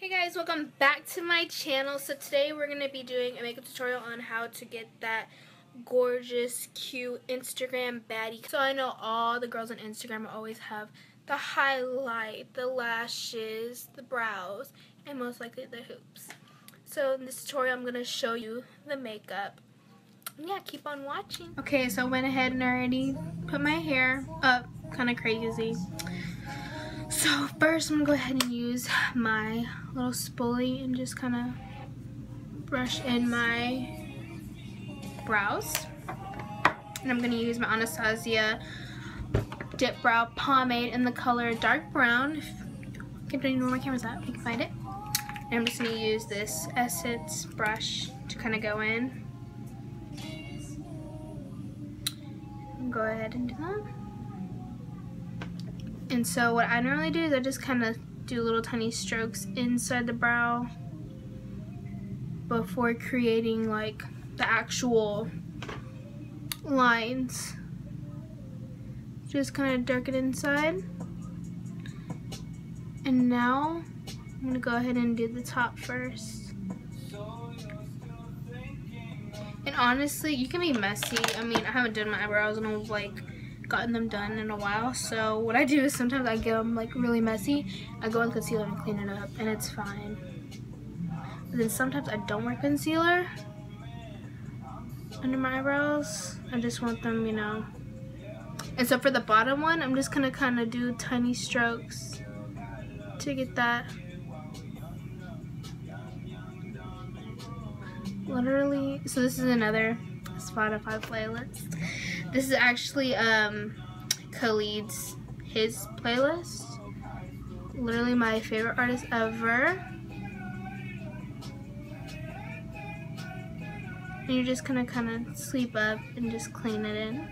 Hey guys, welcome back to my channel. So today we're going to be doing a makeup tutorial on how to get that gorgeous, cute Instagram baddie. So I know all the girls on Instagram always have the highlight, the lashes, the brows, and most likely the hoops. So in this tutorial I'm going to show you the makeup. Yeah, keep on watching. Okay, so I went ahead and already put my hair up kind of crazy. So first I'm going to go ahead and use my little spoolie and just kind of brush in my brows. And I'm going to use my Anastasia Dip Brow Pomade in the color Dark Brown. I don't even know where my camera's at, you can find it. And I'm just going to use this Essence brush to kind of go in. And go ahead and do that. And so what I normally do is I just kind of do little tiny strokes inside the brow before creating like the actual lines. Just kind of darken inside. And now I'm going to go ahead and do the top first. And honestly, you can be messy. I mean, I haven't done my eyebrows and I've like gotten them done in a while, so what I do is sometimes I get them like really messy. I go in concealer and clean it up and it's fine. But then sometimes I don't wear concealer under my eyebrows. I just want them, you know. And so for the bottom one, I'm just gonna kind of do tiny strokes to get that literally. So this is another Spotify playlist. This is actually Khalid's his playlist. Literally my favorite artist ever. And you're just gonna kind of sweep up and just clean it in.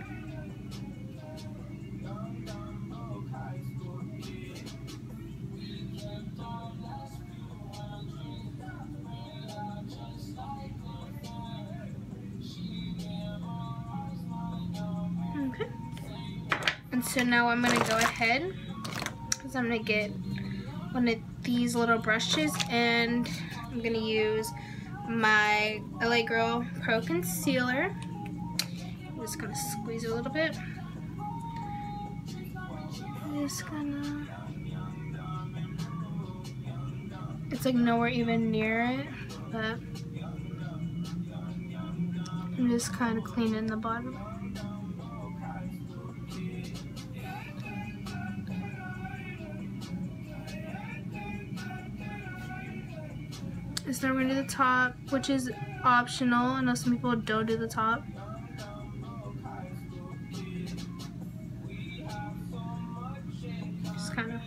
Okay. And so now I'm gonna go ahead, because I'm gonna get one of these little brushes and I'm gonna use my LA Girl Pro Concealer. I'm just gonna squeeze it a little bit. I'm just gonna, it's like nowhere even near it, but I'm just kind of cleaning the bottom. So now we're gonna do the top, which is optional. I know some people don't do the top. Just kind of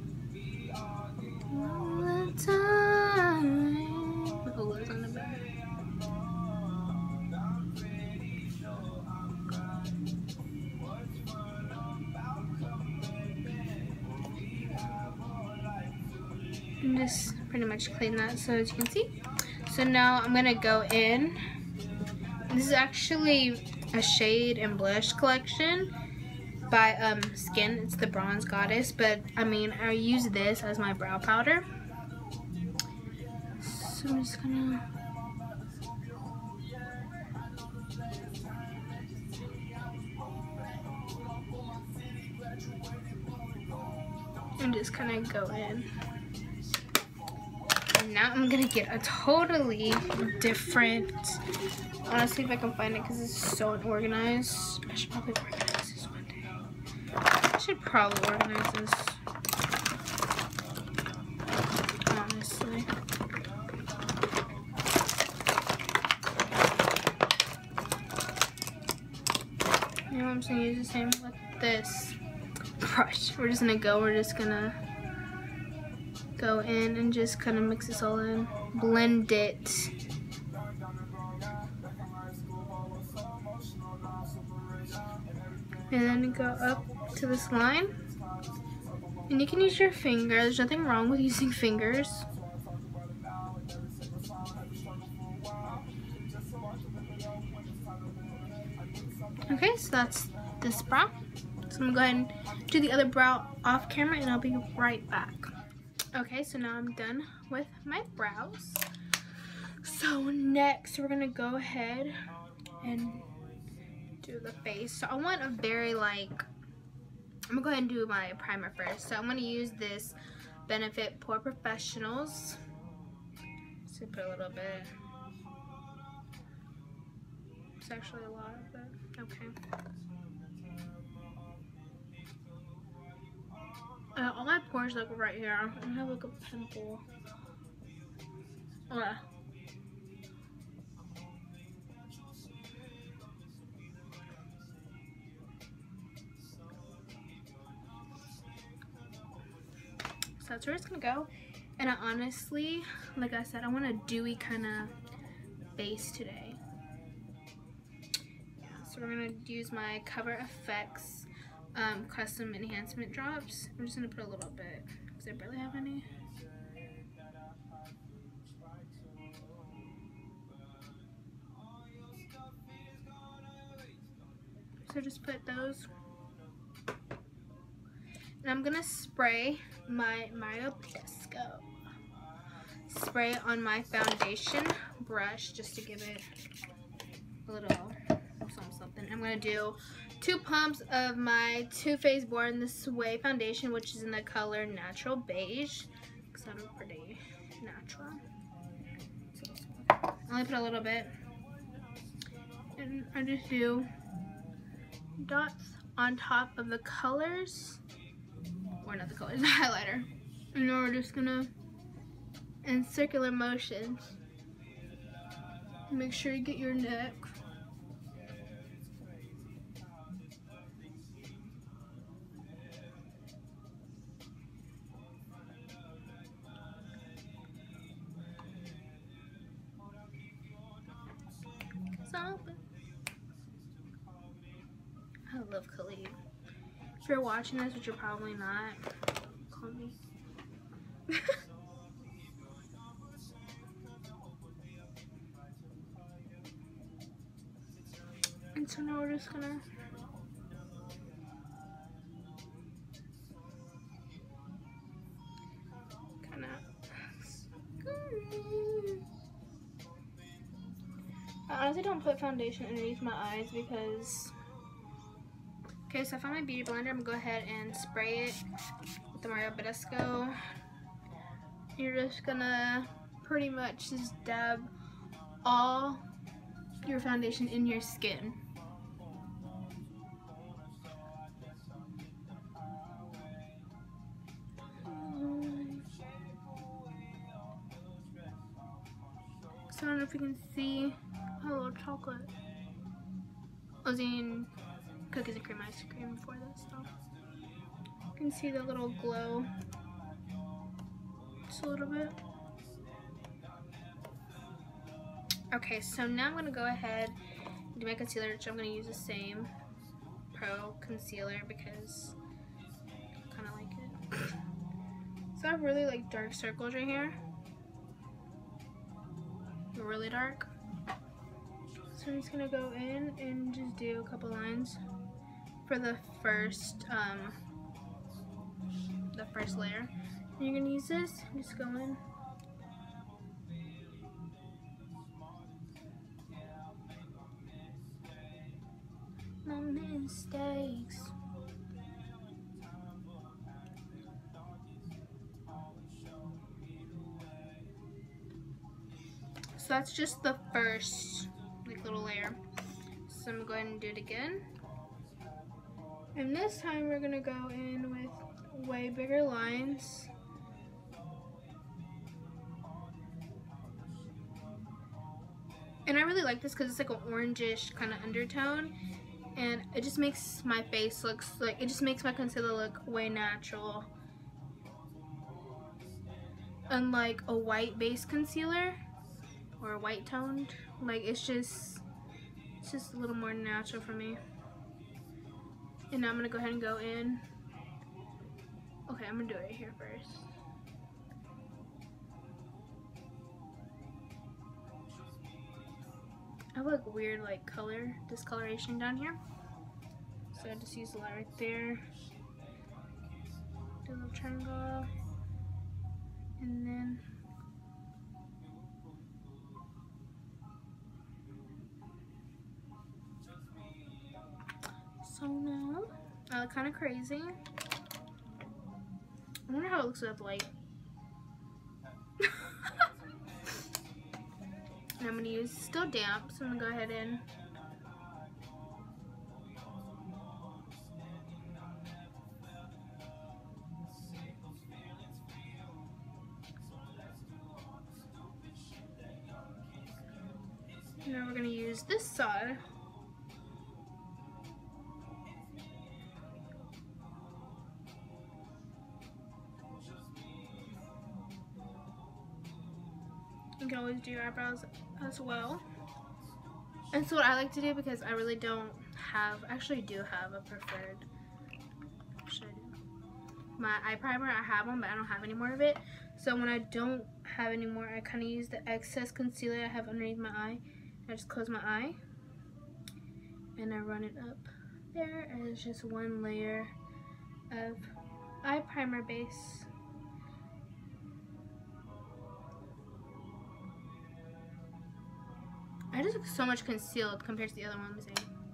all the time. Oh, it's on the back. And just pretty much clean that, so as you can see. So now I'm gonna go in. This is actually a shade and blush collection by Skin. It's the Bronze Goddess, but I mean I use this as my brow powder. So I'm just gonna kind of go in. Now I'm gonna get a totally different, I want to see if I can find it because it's so unorganized. I should probably organize this one day. I should probably organize this, honestly. You know what I'm saying? Use the same with this brush. We're just gonna go in and just kind of mix this all in, blend it. And then go up to this line. And you can use your finger, there's nothing wrong with using fingers. Okay, so that's this brow. So I'm going to go ahead and do the other brow off camera and I'll be right back. Okay, so now I'm done with my brows. So next we're gonna go ahead and do the face. So I want a very I'm gonna go ahead and do my primer first. So I'm gonna use this Benefit Pore Professionals. So put a little bit. It's actually a lot, but okay. All my pores look right here. I have like a pimple. Ugh. So that's where it's gonna go. And I honestly, like I said, I want a dewy kind of base today. So we're gonna use my Cover FX custom enhancement drops. I'm just gonna put a little bit because I barely have any. So just put those. And I'm gonna spray my Mario Pesco. Spray it on my foundation brush just to give it a little something. I'm gonna do 2 pumps of my Too Faced Born This Way foundation, which is in the color Natural Beige, because I'm pretty natural. I only put a little bit, and I just do dots on top of the colors, or not the colors, the highlighter. And then we're just gonna, in circular motions, make sure you get your neck. I love Khalid. If you're watching this, which you're probably not, call me. And so now we're just gonna kind of. I honestly don't put foundation underneath my eyes because. Okay, so I found my beauty blender. I'm gonna go ahead and spray it with the Mario Badescu. You're just gonna pretty much just dab all your foundation in your skin. So I don't know if you can see a little chocolate. I was eating cookies and cream ice cream before this, so you can see the little glow. Just a little bit. Okay, so now I'm gonna go ahead and do my concealer, which I'm gonna use the same Pro concealer because I kind of like it. So I have really dark circles right here. They're really dark. So I'm just gonna go in and just do a couple lines for the first layer. And you're gonna use this. Just go in. My mistakes. So that's just the first little layer. So I'm going to go ahead and do it again. And this time we're gonna go in with way bigger lines. And I really like this because it's like an orangish kind of undertone. And it just makes my face look it just makes my concealer look way natural. Unlike a white base concealer or a white toned, it's just a little more natural for me. And now I'm gonna go ahead and go in. Okay, I'm gonna do it right here first. I have weird color discoloration down here. So I just use the light right there. Do a little triangle. And then so now I look kind of crazy. I wonder how it looks with light. And I'm gonna use, still damp, so I'm gonna go ahead and now we're gonna use this side. You can always do your eyebrows as well. And so what I like to do, because I really don't have, actually do have a preferred, should I do? My eye primer, I have one, but I don't have any more of it. So when I don't have any more, I kind of use the excess concealer I have underneath my eye. I just close my eye and I run it up there, and it's just one layer of eye primer base. I just look so much concealed compared to the other ones.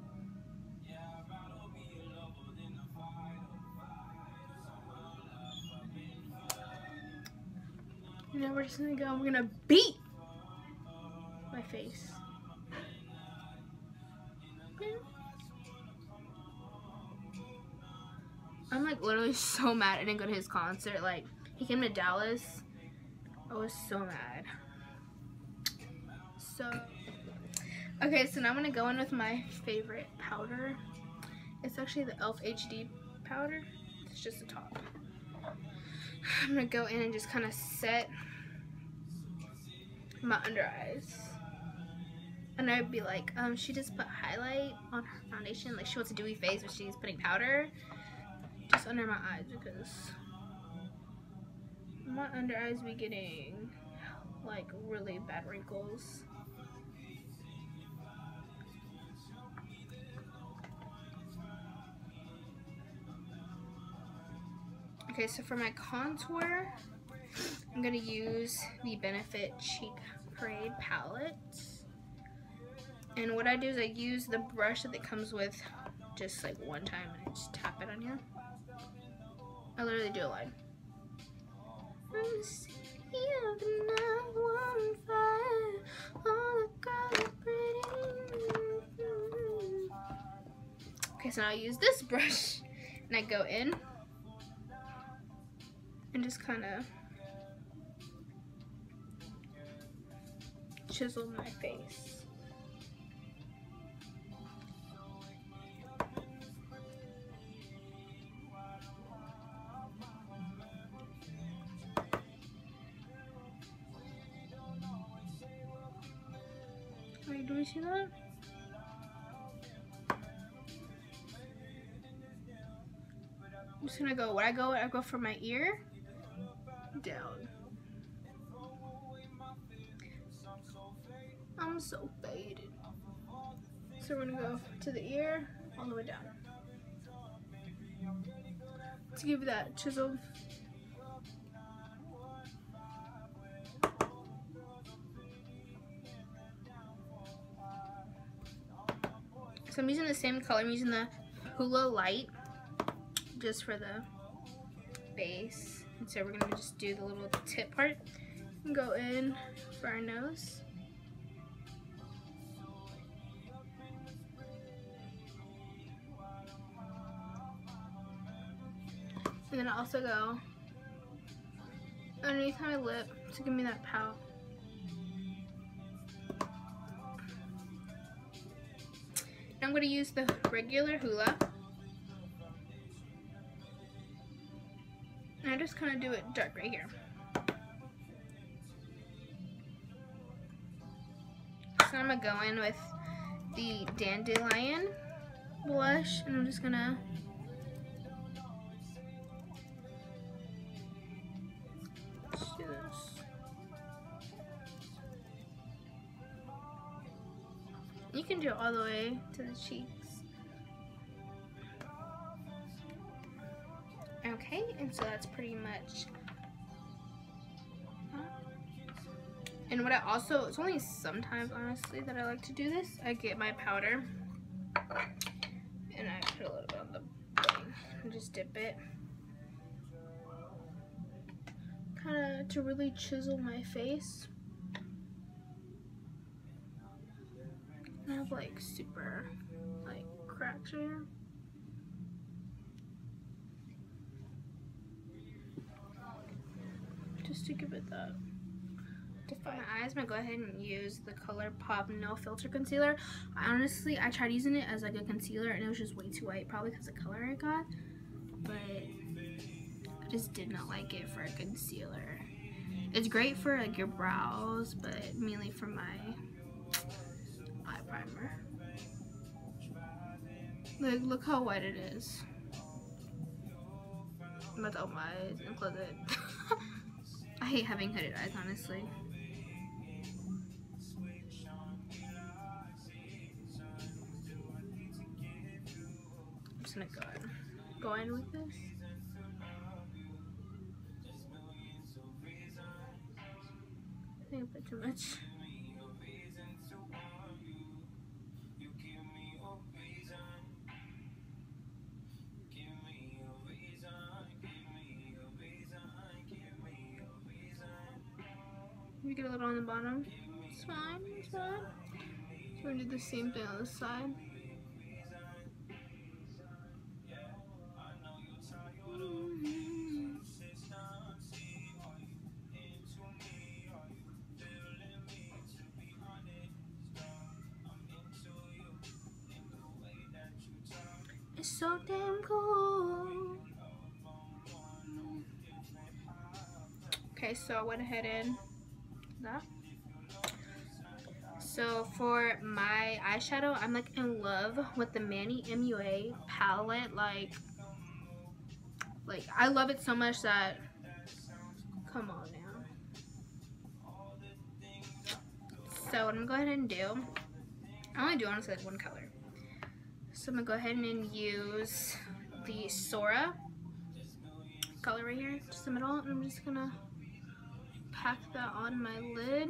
Now we're just gonna go, we're gonna beat my face. I'm like literally so mad I didn't go to his concert. Like, he came to Dallas. I was so mad. So, okay, so now I'm gonna go in with my favorite powder. It's actually the e.l.f. HD powder. It's just the top. I'm gonna go in and just kind of set my under eyes. And I'd be like, she just put highlight on her foundation. Like, she wants a dewy face, but she's putting powder just under my eyes, because my under eyes be getting like really bad wrinkles. Okay, so for my contour, I'm gonna use the Benefit Cheek Parade palette. And what I do is I use the brush that it comes with just like one time, and I just tap it on here. I literally do a line. Okay, so now I use this brush and I go in and just kind of chisel my face. Wait, do we see that? I'm just gonna go, I go for my ear down. I'm so faded. So we're gonna go to the ear, all the way down. To give you that chisel. So I'm using the same color, I'm using the Hula Light, just for the base. And so we're gonna just do the little tip part and go in for our nose. And then I also go underneath my lip to give me that pout. I'm going to use the regular Hula. And I just kind of do it dark right here. So I'm going to go in with the Dandelion blush, and I'm just going to do this. You can do it all the way to the cheeks. Okay, and so that's pretty much And what I also, it's only sometimes honestly that I like to do this. I get my powder and I put a little bit on the thing and just dip it. Kind of to really chisel my face. I have like super like cracks here. Just to give it that. For my eyes, I'm gonna go ahead and use the ColourPop No Filter Concealer. Honestly, I tried using it as like a concealer and it was just way too white, probably because of the color I got. But I just did not like it for a concealer. It's great for like your brows, but mainly for my eye primer. Like, look how white it is. I'm about to open my eyes and close it. I hate having hooded eyes, honestly. I'm just gonna go in with this. I think I put too much. You get a little on the bottom. It's fine, it's fine. So we're gonna do the same thing on the side. It's so damn cool. Okay, so I went ahead and that. So for my eyeshadow, I'm like in love with the Manny MUA palette. Like I love it so much that, come on now. So what I'm gonna go ahead and do, I only do honestly like one color. So I'm gonna go ahead and use the Sora color right here, just the middle, and I'm just gonna pack that on my lid.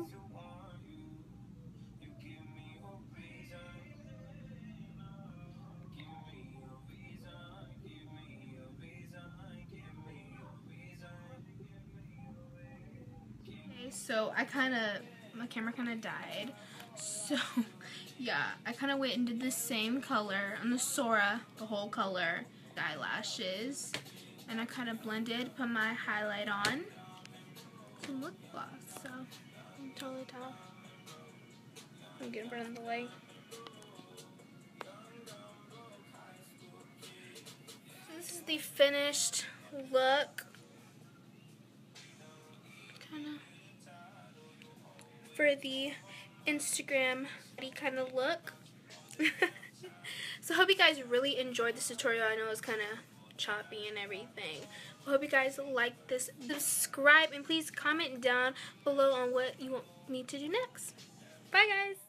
Okay, so my camera kind of died. So yeah, I kind of went and did the same color on the Sora, the whole color, eyelashes, and I kind of blended, put my highlight on, some lip gloss, so you can totally tell. I'm getting rid of the light. So this is the finished look, kind of for the Instagram kind of look. So I hope you guys really enjoyed this tutorial. I know it's kind of choppy and everything. I hope you guys like this. Subscribe and please comment down below on what you want me to do next. Bye guys.